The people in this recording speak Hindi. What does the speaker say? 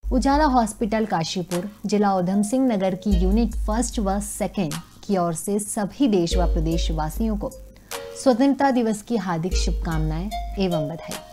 उजाला हॉस्पिटल काशीपुर, जिला उधम सिंह नगर की यूनिट फर्स्ट व सेकेंड की ओर से सभी देश व प्रदेश वासियों को स्वतंत्रता दिवस की हार्दिक शुभकामनाएं एवं बधाई।